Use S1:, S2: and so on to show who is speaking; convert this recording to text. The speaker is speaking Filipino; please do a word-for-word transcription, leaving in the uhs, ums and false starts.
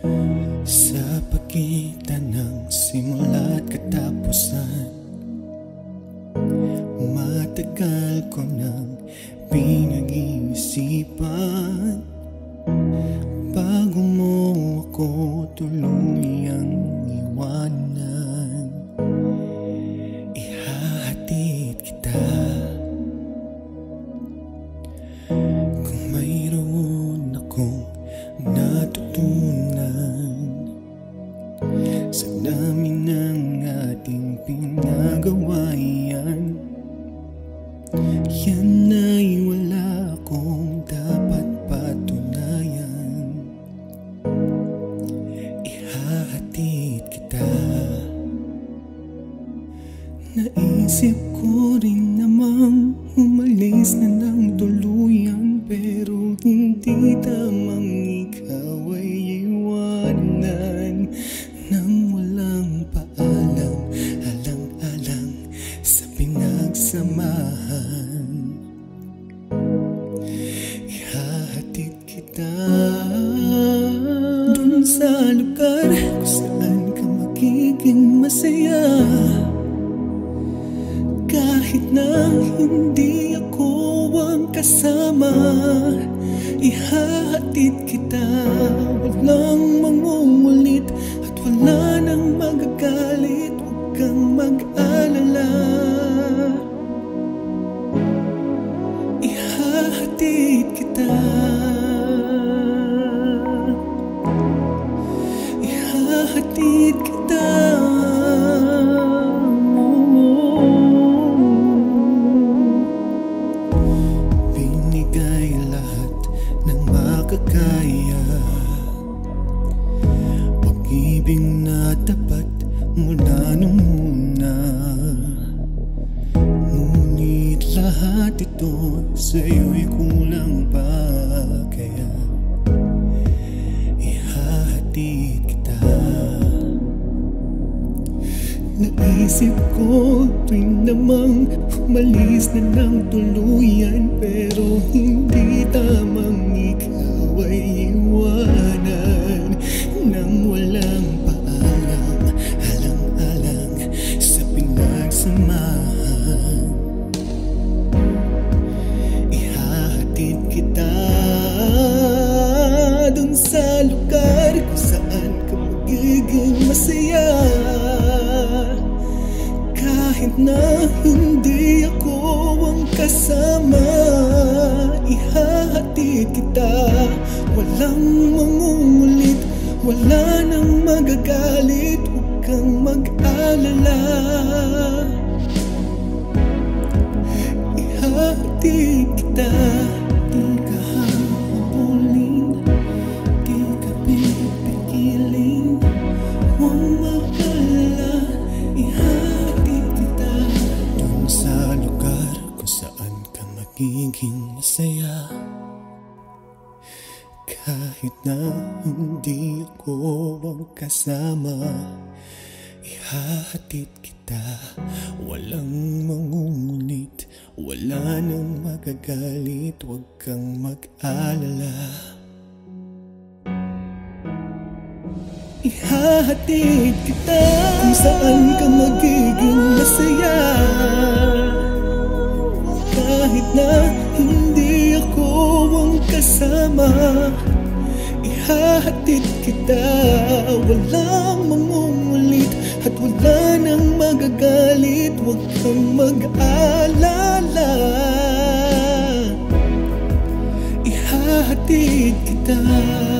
S1: Sa pagitan ng simula at katapusan, matagal ko nang pinag-iisipan bago mo ako tuluyang iwanan. Ihahatid kita kung mayroon akong natutunan sa dami ng ating pinagawa. Yan, yan ay wala akong dapat patunayan. Ihahatid kita. Naisip ko rin namang umalis na ng tuluyan, pero hindi tamang ikaw ay iwanan nang walang paalam, alang-alang sa pinagsamahan. Ihahatid kita dun sa lugar kung saan ka magiging masaya, kahit na hindi ako ang kasama. Ihahatid kita, walang mangungulit at wala nang magagalit. Huwag kang mag-alala. Ihahatid kita. Ihahatid kita. Binigay lahat ng makakaya, pag-ibig na tapat mula nung una. Ngunit lahat ito sa'yo'y kulang pa, kaya ihahatid kita. Naisip ko tuwing namang umalis na ng tuluyan, pero hindi tamang ikaw ay iwanan nang walang paalam, alang-alang sa pinagsamahan. Ihahatid kita dun sa lugar kung saan ka magiging masaya, kahit na hindi ako ang kasama. Ihahatid kita, walang mangungulit, wala nang magagalit. Huwag kang mag-alala. Ihahatid kita. Di ka habulin, di ka pipigilin, huwag mag-alala. Ihahatid kita dun sa lugar kung saan ka magiging masaya, kahit na hindi ako ang kasama. Ihahatid kita, walang mangungulit, wala nang magagalit. Huwag kang mag-alala. Ihahatid kita kung saan ka magiging masaya, kahit na hindi ako ang kasama. Ihahatid kita, walang mangungulit at wala nang magagalit. Huwag kang mag-alala. Ihahatid kita.